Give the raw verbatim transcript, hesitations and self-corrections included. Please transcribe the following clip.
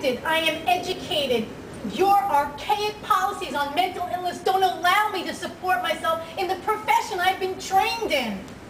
gifted. I am educated. Your archaic policies on mental illness don't allow me to support myself in the profession I've been trained in.